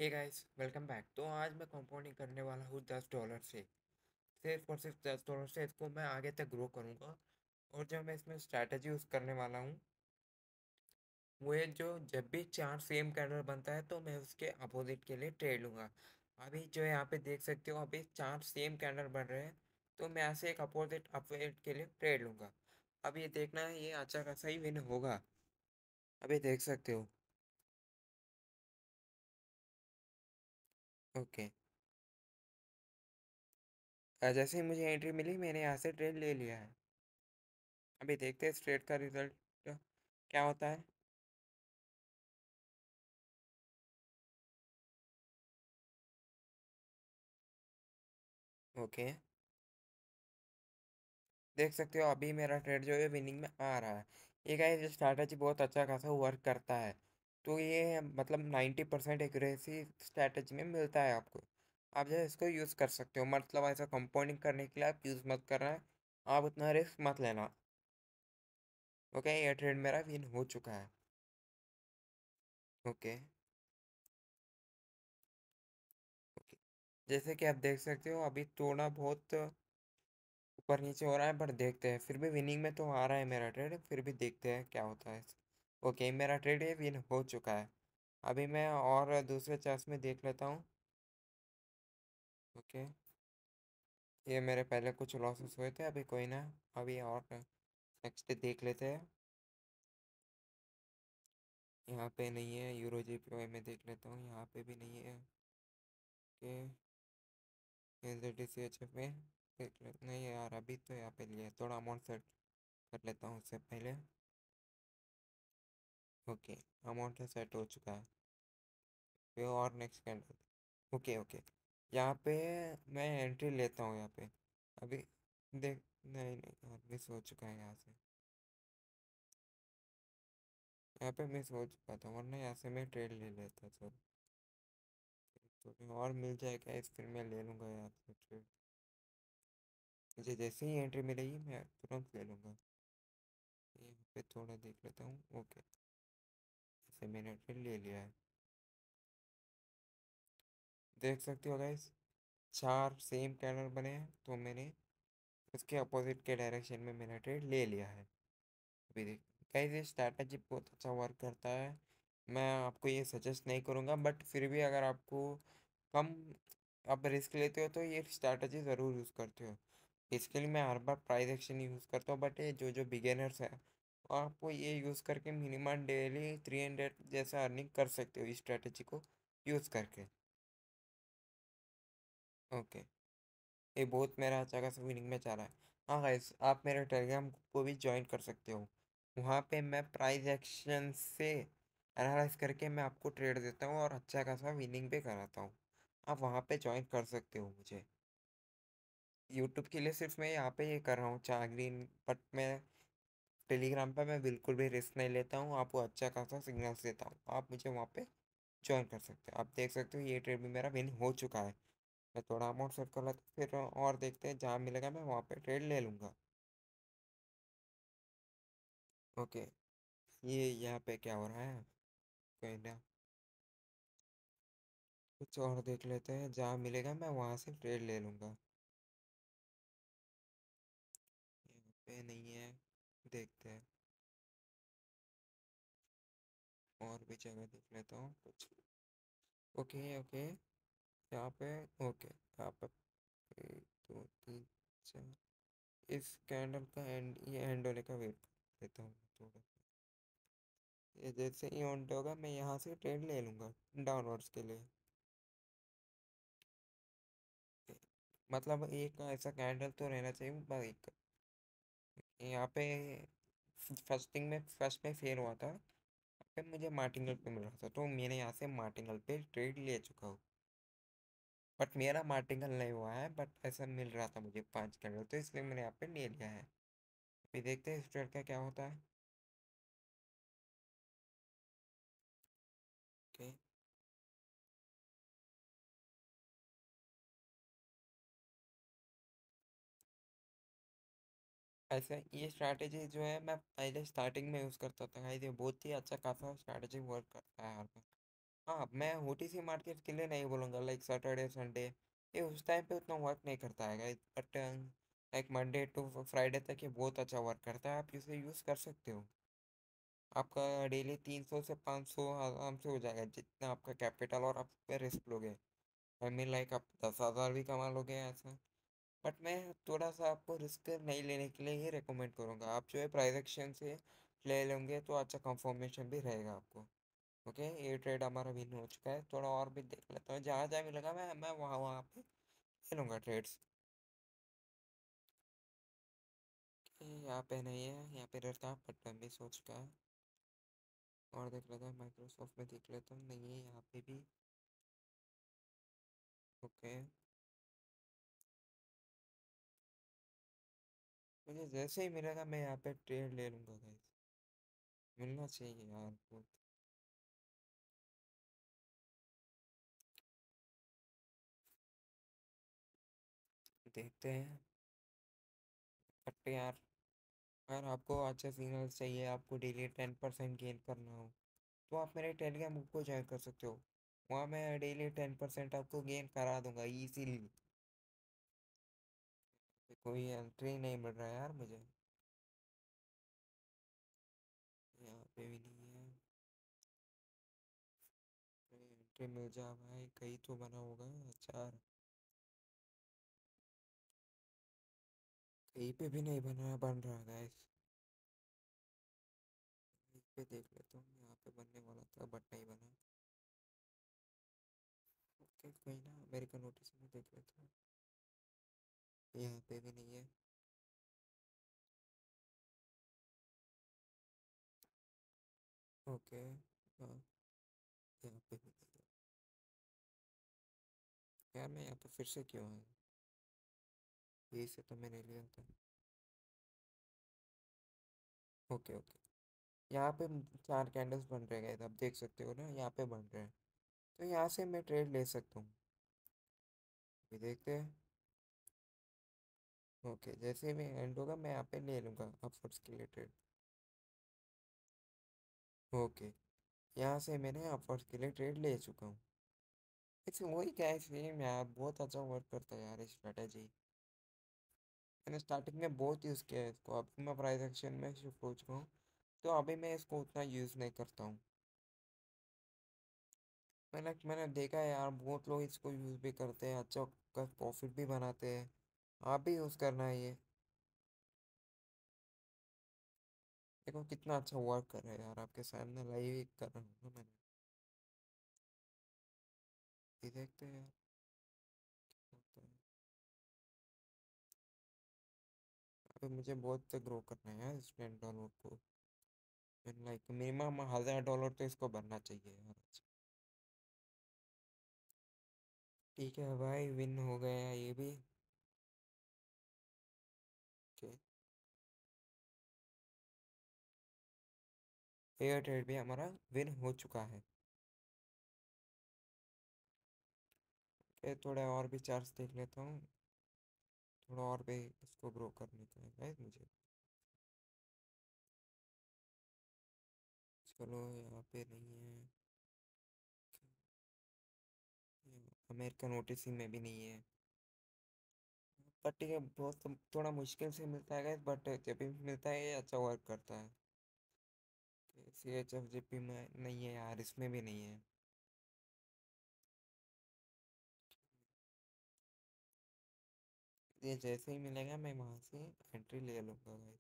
Hey guys, welcome back. तो आज मैं कंपाउंडिंग करने वाला हूँ $10 से। सिर्फ और सिर्फ $10 से इसको मैं आगे तक ग्रो करूँगा। और जो मैं इसमें स्ट्रैटेजी यूज़ करने वाला हूँ वो है, जो जब भी चार सेम कैंडल बनता है तो मैं उसके अपोजिट के लिए ट्रेड लूँगा। अभी जो यहाँ पे देख सकते हो, अभी चार सेम कैंडल बन रहे हैं, तो मैं यहाँ से एक अपोजिट अपोजिट के लिए ट्रेड लूँगा। अब ये देखना है, ये अच्छा खासा ही विन होगा। अभी देख सकते हो। ओके। जैसे ही मुझे एंट्री मिली, मैंने यहाँ से ट्रेड ले लिया है। अभी देखते हैं स्ट्रेट का रिजल्ट क्या होता है। ओके। देख सकते हो, अभी मेरा ट्रेड जो है विनिंग में आ रहा है। ये गाइस स्ट्रैटेजी बहुत अच्छा खासा वर्क करता है। तो ये मतलब 90% एक्यूरेसी स्ट्रैटेजी में मिलता है आपको। आप जो है इसको यूज़ कर सकते हो, मतलब ऐसा कंपाउंडिंग करने के लिए आप यूज़ मत करना है। आप उतना रिस्क मत लेना। ओके, ये ट्रेड मेरा विन हो चुका है। ओके। ओके। जैसे कि आप देख सकते हो, अभी थोड़ा बहुत ऊपर नीचे हो रहा है, बट देखते हैं। फिर भी विनिंग में तो आ रहा है मेरा ट्रेड, फिर भी देखते हैं क्या होता है। ओके, मेरा ट्रेड ये विन हो चुका है। अभी मैं और दूसरे चांस में देख लेता हूँ। ओके। ये मेरे पहले कुछ लॉसेस हुए थे, अभी कोई ना। अभी और नेक्स्ट देख लेते हैं। यहाँ पे नहीं है, यूरो जीपीवाई में देख लेता हूँ, यहाँ पे भी नहीं है। ओके। एच में देख ले, नहीं यार, अभी तो यहाँ पे लिया है। थोड़ा अमाउंट सेट कर लेता हूँ उससे पहले। ओके। अमाउंट तो सेट हो चुका है। फिर और नेक्स्ट कैंडल। Okay okay. यहाँ पे मैं एंट्री लेता हूँ यहाँ पे। अभी देख, नहीं नहीं यार, मिस हो चुका है यहाँ से। यहाँ पे मिस हो चुका था, वरना यहाँ से मैं ट्रेड ले लेता सर। तो फिर और मिल जाएगा इस, फिर मैं ले लूँगा यहाँ से ट्रेड। मुझे जैसे ही एंट्री मिलेगी मैं तुरंत ले लूँगा। यहाँ पे थोड़ा देख लेता हूँ। ओके, जैसे मैंने ट्रेड ले लिया है। देख सकते हो गाइस, चार सेम कैंडल बने हैं, तो मैंने उसके अपोजिट के डायरेक्शन में मेरा ट्रेड ले लिया है। अभी देख गाइस, ये स्ट्रैटेजी बहुत अच्छा वर्क करता है। मैं आपको ये सजेस्ट नहीं करूँगा, बट फिर भी अगर आपको कम आप रिस्क लेते हो तो ये स्ट्रैटेजी ज़रूर यूज़ करते हो। इसके लिए मैं हर बार प्राइस एक्शन यूज़ करता हूँ, बट ये जो जो बिगिनर्स है, आपको ये यूज़ करके मिनिमम डेली 300 जैसा अर्निंग कर सकते हो इस स्ट्रैटेजी को यूज़ करके। ओके। ये बहुत मेरा अच्छा खासा विनिंग में चल रहा है। हाँ गाइस, आप मेरे टेलीग्राम को भी ज्वाइन कर सकते हो। वहाँ पे मैं प्राइस एक्शन से एनालाइज करके मैं आपको ट्रेड देता हूँ और अच्छा खासा विनिंग भी कराता हूँ। आप वहाँ पे ज्वाइन कर सकते हो मुझे। यूट्यूब के लिए सिर्फ मैं यहाँ पे ये कर रहा हूँ चार ग्रीन, बट मैं टेलीग्राम पे मैं बिल्कुल भी रिस्क नहीं लेता हूँ। आपको अच्छा खासा सिग्नल्स देता हूँ, आप मुझे वहाँ पे ज्वाइन कर सकते हो। आप देख सकते हो, ये ट्रेड भी मेरा विन हो चुका है। मैं थोड़ा अमाउंट सेट कर लेता हूँ, फिर और देखते हैं, जहाँ मिलेगा मैं वहाँ पे ट्रेड ले लूँगा। ओके। ये यहाँ पे क्या हो रहा है, कोई ना, कुछ और देख लेते हैं, जहाँ मिलेगा मैं वहाँ से ट्रेड ले लूँगा। यहाँ पे नहीं है, देखते हैं और भी जगह देख लेता हूँ कुछ। Okay okay. यहाँ पे ओके, यहाँ पे एक दो तीन चार, इस कैंडल का एंड, ये एंड होने का वेट लेता हूँ थोड़ा। ये जैसे ही एंड होगा, मैं यहाँ से ट्रेड ले लूँगा डाउनवर्ड्स के लिए। मतलब एक ऐसा कैंडल तो रहना चाहिए भाई। यहाँ पे फर्स्टिंग में फर्स्ट में फेल हुआ था, फिर मुझे मार्टिंगल पे मिल रहा था, तो मैंने यहाँ से मार्टिंगल पे ट्रेड ले चुका हूँ। बट मेरा मार्टिंगल नहीं हुआ है, बट ऐसा मिल रहा था मुझे 5 कैंडल, तो इसलिए मैंने यहाँ पे ले लिया है। अभी देखते हैं इस ट्रेड का क्या होता है। ओके। ऐसे ये स्ट्रैटेजी जो है, मैं पहले स्टार्टिंग में यूज़ करता था गाइस, ये बहुत ही अच्छा खासा स्ट्रैटेजी वर्क करता है हर बार। हाँ, मैं ओटीसी मार्केट के लिए नहीं बोलूँगा, लाइक सैटरडे संडे ये उस टाइम पे उतना वर्क नहीं करता है guys, but like Monday to Friday तक ये बहुत अच्छा वर्क करता है, आप इसे यूज़ कर सकते हो। आपका डेली 300 से 500 आराम से हो जाएगा, जितना आपका कैपिटल और आप पे रिस्क लोगे। आई मीन लाइक आप 10,000 भी कमा लोगे ऐसा। बट मैं थोड़ा सा आपको रिस्क नहीं लेने के लिए ही रिकमेंड करूँगा, आप जो है प्राइस एक्शन से ले लेंगे तो अच्छा कंफर्मेशन भी रहेगा आपको। ओके, ये ट्रेड हमारा विन हो चुका है, थोड़ा और भी देख लेता हूँ, जहाँ जहाँ मिलेगा मैं वहाँ वहाँ पे ले लूँगा ट्रेड्स। यहाँ पे नहीं है, यहाँ पे रहता बट मैं सोच चुका है। और देख लेता हूँ, माइक्रोसॉफ्ट में देख लेता हूँ, नहीं है यहाँ पे भी। ओके, मुझे जैसे ही मिलेगा मैं यहाँ पे ट्रेड ले लूँगा गाइस, मिलना चाहिए यार बहुत। देखते हैं। बट यार, अगर आपको अच्छे सिग्नल्स चाहिए, आपको डेली 10% गेन करना हो, तो आप मेरे टेलीग्राम ग्रुप को ज्वाइन कर सकते हो। वहाँ मैं डेली 10% आपको गेन करा दूंगा इजीली। कोई एंट्री नहीं मिल रहा है यार मुझे, यहाँ पे भी नहीं है। एंट्री मिल जा भाई, कहीं तो बना होगा चार, कहीं पे भी नहीं बना, बन रहा गाइस। यहीं पे देख लेता हूँ, यहाँ पे बनने वाला था बट नहीं बना। ओके कोई ना, अमेरिकन नोटिस में देख लेता हूँ, यहाँ पे भी नहीं है। ओके, हाँ, यहाँ पे भी नहीं है। यार मैं यहाँ पे फिर से क्यों आया, यही से तो मैंने लिया था। ओके ओके, यहाँ पे चार कैंडल्स बन रहे हैं, आप देख सकते हो ना, यहाँ पे बन रहे हैं, तो यहाँ से मैं ट्रेड ले सकता हूँ। अभी देखते हैं। ओके, जैसे ही मैं एंड होगा मैं यहाँ पे ले लूँगा अपवर्ड्स के लिए ट्रेड। ओके, यहाँ से मैंने अपवर्ड्स के लिए ट्रेड ले चुका हूँ। इट्स वही क्या है, सेम यार, बहुत अच्छा वर्क करता है यार ये स्ट्रेटेजी। मैंने स्टार्टिंग में बहुत यूज़ किया है इसको, अभी मैं प्राइस एक्शन में शिफ्ट हो चुका हूँ, तो अभी मैं इसको उतना यूज़ नहीं करता हूँ। मैंने देखा है यार, बहुत लोग इसको यूज़ भी करते हैं, अच्छा प्रॉफिट भी बनाते हैं। आप भी यूज़ करना है ये, देखो कितना अच्छा वर्क कर रहा है यार, आपके सामने लाइव कर रहा हूँ ना मैंने। ये देखते हैं यार क्या होता है। अभी मुझे बहुत ग्रो करना है यार इस $10 को, लाइक मिनिमम $1,000 तो इसको बनना चाहिए यार। अच्छा, ठीक है भाई, विन हो गया ये भी। ओके, एयर ट्रेड भी हमारा विन हो चुका है। ओके, थोड़ा और भी चार्ज देख लेता हूँ, थोड़ा और भी इसको ग्रो करने का है गाइस मुझे। चलो, यहाँ पे नहीं है, अमेरिकन ओटीसी में भी नहीं है। बट ठीक है, बहुत थोड़ा मुश्किल से मिलता है गाइस, बट जब भी मिलता है ये अच्छा वर्क करता है। CHF JP में नहीं है यार, इसमें भी नहीं है। ये जैसे ही मिलेगा मैं वहाँ से एंट्री ले लूँगा गाइस।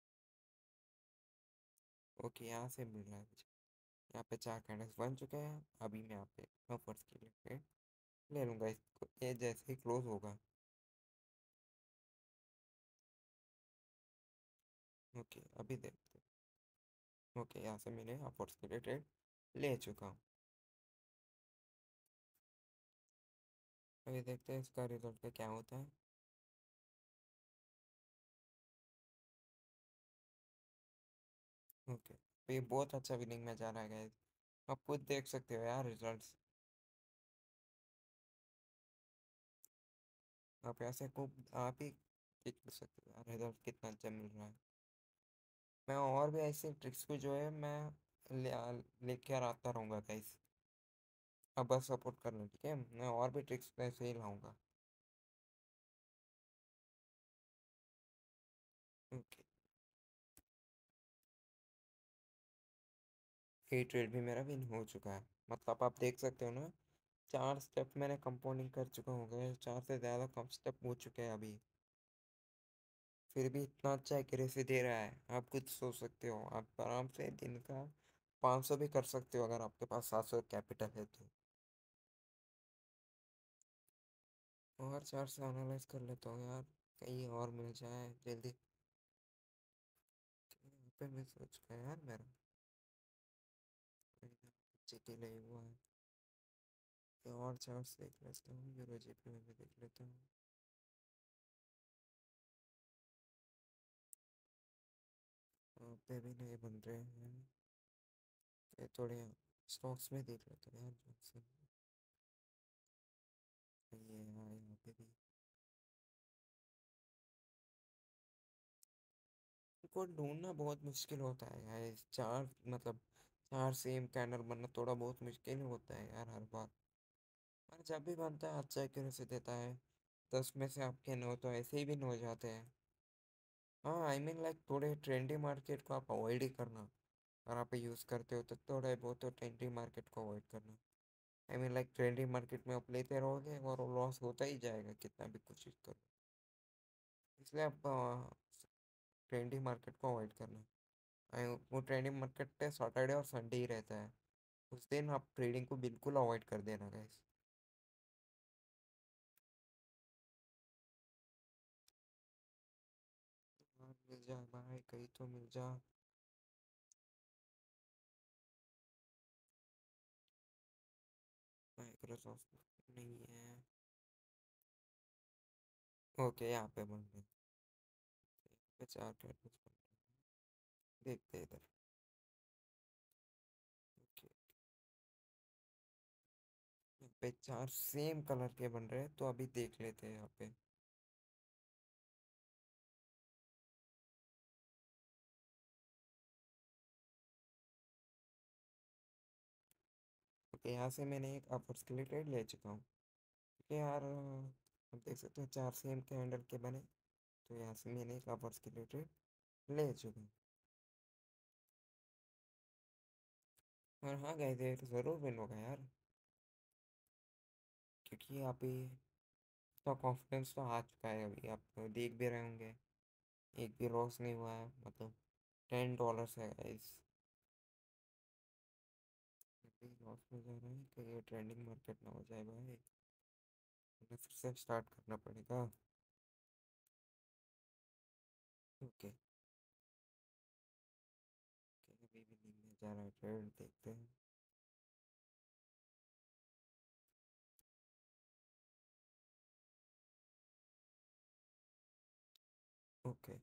ओके, यहाँ से मिल रहा है मुझे, यहाँ पे चार कैंडल्स बन चुके हैं, अभी मैं यहाँ पे ऑफर्स के लिए ट्रेड ले लूँगा इसको, ये जैसे ही क्लोज होगा। ओके, अभी देखते हैं। ओके, यहाँ से मैंने ऑफर्स के लिए ट्रेड ले चुका हूँ। अभी देखते हैं इसका रिजल्ट का क्या होता है। ओके, तो ये बहुत अच्छा विनिंग में जा रहा है गाइस, आप खुद देख सकते हो यार रिजल्ट्स। आप ऐसे को आप ही देख सकते हो यार रिजल्ट कितना अच्छा मिल रहा है। मैं और भी ऐसे ट्रिक्स को जो है मैं ले लेकर आता रहूँगा गाइस। अब बस सपोर्ट करना, ठीक है, मैं और भी ट्रिक्स ऐसे ही लाऊंगा। ओके। ये ट्रेड भी मेरा विन हो चुका है, मतलब आप देख सकते हो ना, 4 स्टेप मैंने कंपाउंडिंग कर चुका हूँ, 4 से ज़्यादा कम स्टेप हो चुके हैं अभी। फिर भी इतना अच्छा एक्यूरेसी दे रहा है, आप कुछ सोच सकते हो, आप आराम से दिन का 500 भी कर सकते हो अगर आपके पास 700 कैपिटल है तो। और 4 से एनालाइज कर लेता हूँ यार, कहीं और मिल जाए जल्दी। यहाँ पे मैं सोच गया यार मेरा, जीटी नहीं हुआ है। ये और चार्ट्स देख लेता हूँ, यूरो जीपी में भी देख लेता हूँ। वहाँ पे भी नहीं बन रहे हैं। ये थोड़े स्टॉक्स में देख लेता हूँ यार, जॉनसन। ये हाँ, यहाँ पे भी इनको ढूंढना बहुत मुश्किल होता है यार, चार मतलब 4 सेम कैंडल बनना थोड़ा बहुत मुश्किल होता है यार हर बार। पर जब भी बनता है अच्छा एक्यूरेसी देता है, 10 में से आपके 9 तो ऐसे ही भी 9 जाते हैं। हाँ, आई मीन लाइक थोड़े ट्रेंडी मार्केट को आप अवॉइड ही करना, अगर आप यूज़ करते हो तो थोड़ा बहुत तो ट्रेंडी मार्केट को अवॉइड करना। I mean like trendy market में आप लेते रहोगे और लॉस होता ही जाएगा कितना भी कोशिश करो। इसलिए आप ट्रेंडी मार्केट को अवॉइड करना। वो ट्रेंडिंग मार्केट पे सैटरडे और संडे ही रहता है, उस दिन आप ट्रेडिंग को बिल्कुल अवॉइड कर देना गाइस। हाँ, मिल जा भाई, कहीं तो मिल जा। माइक्रोसॉफ्ट नहीं है। ओके, यहाँ पे बन गए। यहाँ पे 4 कैंडल्स बन रहे हैं। देखते हैं इधर। ओके, यहाँ पे 4 सेम कलर के बन रहे हैं, तो अभी देख लेते हैं यहाँ पे। ओके, यहाँ से मैंने एक अपर्स के लिए ट्रेड ले चुका हूँ। ओके यार, आप देख सकते हो 4 सेम कैंडल के बने, तो यहाँ से मैंने एक अपर्स के लिए ट्रेड ले चुका हूँ। और हाँ गए थे तो ज़रूर विन होगा यार, क्योंकि आप ही तो कॉन्फिडेंस तो आ चुका है, अभी आप देख भी रहे होंगे, एक भी लॉस नहीं हुआ है, मतलब $10 है गाइस। अभी लॉस में जा रहा है, कि ये ट्रेंडिंग मार्केट ना हो जाए भाई, हमें फिर से स्टार्ट करना पड़ेगा। ओके। अभी भी नहीं जा रहा है ट्रेड, देखते हैं। ओके,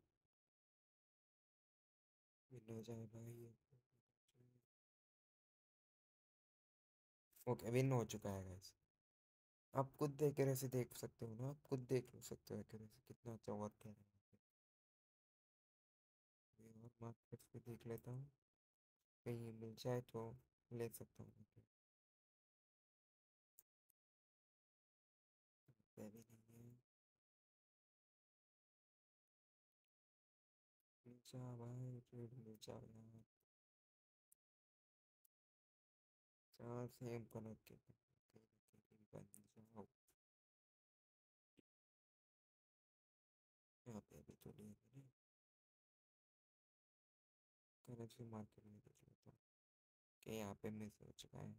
विन हो जाए भाई ये। ओके, विन हो चुका है गाइस। आप खुद देख के ऐसे देख सकते हो ना, आप खुद देख सकते हो कि कितना अच्छा वर्क कर रहा है। ये और मार्केट्स पे देख लेता हूँ, कहीं मिल जाए तो ले सकता हूँ। पे भी नहीं है। मिल जा भाई, ट्रेड मिल जा यार। 4 सेम कलर के कहीं ना कहीं बन जाओ। यहाँ पे अभी तो लिया मैंने, करेंसी मार्केट में देख लेता हूँ कि यहाँ पे मिस हो चुका है।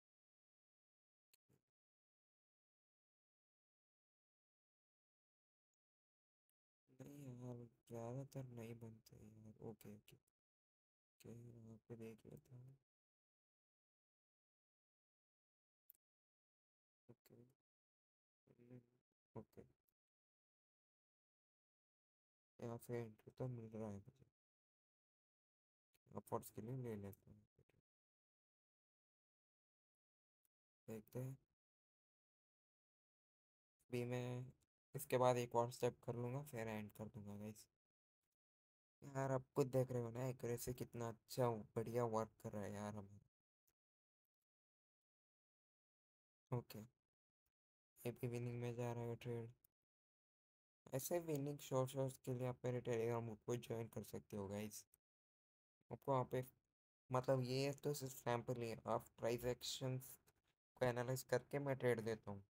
नहीं यार, ज़्यादातर नहीं बनते यार। ओके ओके ओके, यहाँ पे देख लेता हूँ। ओके। ओके, यहाँ से एंट्री तो मिल रहा है मुझे, अफोर्ड्स के लिए ले लेता हूँ। देखते हैं। अभी मैं इसके बाद एक और स्टेप कर लूँगा, फिर एंड कर दूंगा गाइस। यार आप खुद देख रहे हो ना एक्यूरेसी कितना अच्छा बढ़िया वर्क कर रहा है यार हमारा। ओके, ये भी विनिंग में जा रहा है ट्रेड। ऐसे विनिंग शॉर्ट शॉर्ट्स के लिए आप मेरे टेलीग्राम ग्रुप को ज्वाइन कर सकते हो गाइस। आपको वहाँ पे मतलब ये तो सिर्फ सैम्पल ही है, आप प्राइस एक्शंस को एनालाइज करके मैं ट्रेड देता हूँ।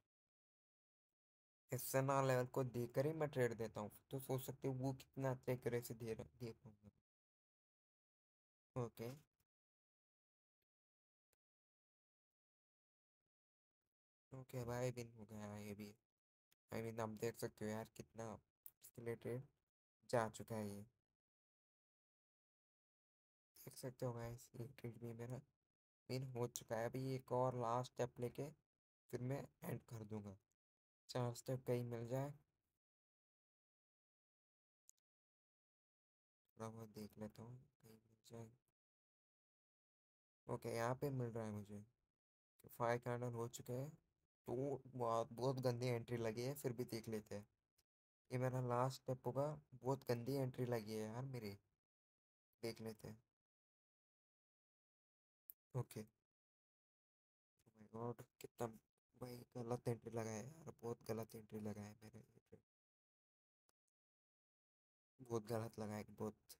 एसएनआर लेवल को देकर ही मैं ट्रेड देता हूँ, तो सोच सकते हो वो कितना अच्छे एक्यूरेसी दे पाऊंगा। ओके। ओके भाई, विन हो गया ये भी। आई मीन आप देख सकते हो यार कितना इसके लिए ट्रेड जा चुका है ये। देख सकते हो गाइस, ये ट्रेड भी मेरा विन हो चुका है। अभी एक और लास्ट स्टेप लेके फिर मैं एंड कर दूंगा। 4 स्टेप कहीं मिल जाए, थोड़ा बहुत देख लेता हूँ कहीं मिल जाए। ओके, यहाँ पे मिल रहा है मुझे कि 5 कैंडल हो चुके हैं। तो बहुत बहुत गंदी एंट्री लगी है, फिर भी देख लेते हैं। ये मेरा लास्ट स्टेप होगा। बहुत गंदी एंट्री लगी है यार मेरी। देख लेते हैं। ओके। माय गॉड, कितना भाई गलत एंट्री लगा है यार, बहुत गलत एंट्री लगा है मेरा ये। बहुत गलत लगा है बहुत।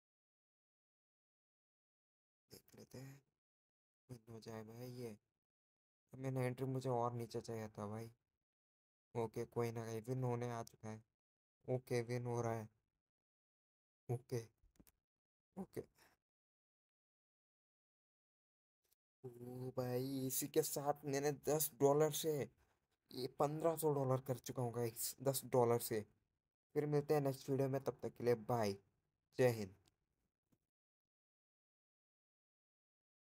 देख लेते हैं, विन हो जाए भाई ये। अब मैंने एंट्री मुझे और नीचे चाहिए था भाई। ओके, कोई ना, कहीं विन होने आ चुका है। ओके, विन हो रहा है। ओके। ओके। ओ भाई, इसी के साथ मैंने $10 से ये $1500 कर चुका हूँ गाइस, $10 से। फिर मिलते हैं नेक्स्ट वीडियो में, तब तक के लिए बाय। जय हिंद।